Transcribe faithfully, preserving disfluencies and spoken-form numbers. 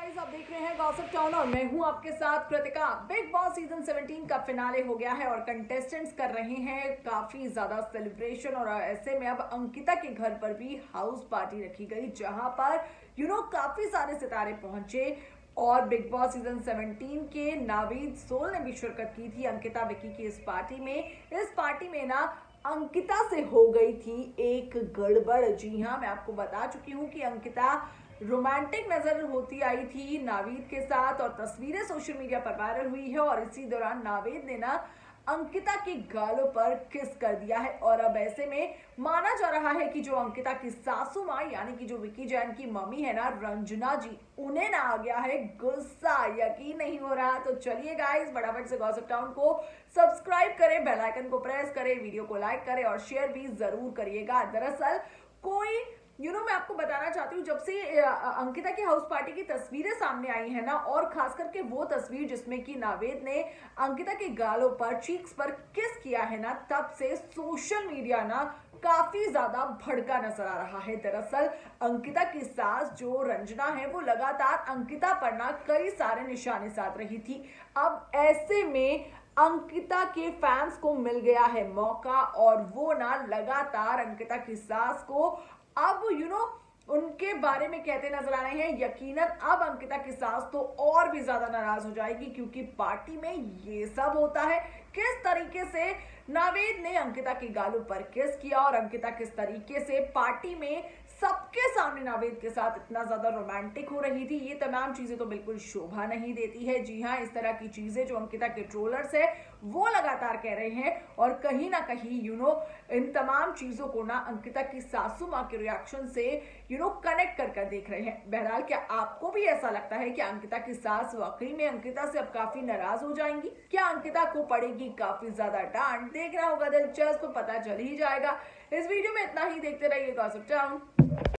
Guys, आप देख रहे हैं गॉसिप टाउन और मैं हूं आपके साथ कृतिका। बिग बॉस सीजन सत्रह का फिनाले हो गया है और कंटेस्टेंट्स कर रहे हैं काफी ज्यादा सेलिब्रेशन। और ऐसे में अब अंकिता के घर पर भी हाउस पार्टी रखी गई, जहां पर यू नो काफी सारे सितारे पहुंचे और बिग बॉस सीजन सत्रह के नावीद सोल ने भी शिरकत की थी अंकिता विकी की इस पार्टी में। इस पार्टी में ना अंकिता से हो गई थी एक गड़बड़। जी हाँ, मैं आपको बता चुकी हूँ कि अंकिता रोमांटिक नजर होती आई थी नावीद के साथ और तस्वीरें सोशल मीडिया पर वायरल हुई है। और इसी दौरान नावीद ने ना अंकिता के गालों पर किस कर दिया है। और अब ऐसे में माना जा रहा है कि जो अंकिता की सासू माँ यानी कि जो विकी जैन की मम्मी है ना रंजना जी, उन्हें ना आ गया है गुस्सा। यकीन नहीं हो रहा। तो चलिए गाइस, फटाफट से गॉसिप टाउन को सब्सक्राइब करें, बेल आइकन को प्रेस करें, वीडियो को लाइक करें और शेयर भी जरूर करिएगा। दरअसल कोई यू you नो know, मैं आपको बताना चाहती हूँ, जब से अंकिता की हाउस पार्टी की तस्वीरें सामने आई है ना, और खास करके वो तस्वीर जिसमें कि नावेद ने अंकिता के गालों पर, चीक्स पर किस किया है ना, तब से सोशल मीडिया ना काफी ज्यादा भड़का नजर आ रहा है। दरअसल अंकिता की सास जो रंजना है वो लगातार अंकिता पर ना कई सारे निशाने साध रही थी। अब ऐसे में अंकिता के फैंस को मिल गया है मौका और वो ना लगातार अंकिता की सास को अब यू नो उनके बारे में कहते नजर आ रहे हैं। यकीनन अब अंकिता की सास तो और भी ज्यादा नाराज हो जाएगी, क्योंकि पार्टी में ये सब होता है। किस तरीके से नावेद ने अंकिता के गालों पर किस किया और अंकिता किस तरीके से पार्टी में सबके सामने नावेद के साथ इतना ज्यादा रोमांटिक हो रही थी, ये तमाम चीजें तो बिल्कुल शोभा नहीं देती है। जी हाँ, इस तरह की चीजें जो अंकिता के ट्रोलर्स है वो लगातार कह रहे हैं और कहीं ना कहीं यू नो इन तमाम चीजों को ना अंकिता की सासू माँ के रिएक्शन से यू नो कनेक्ट कर कर देख रहे हैं। बहरहाल, क्या आपको भी ऐसा लगता है कि अंकिता की सास वाकई में अंकिता से अब काफी नाराज हो जाएंगी? क्या अंकिता को पड़ेगी काफी ज्यादा डांट? देखना होगा, दिलचस्प, पता चल ही जाएगा। इस वीडियो में इतना ही। देखते रहिए गॉसिप टाउन।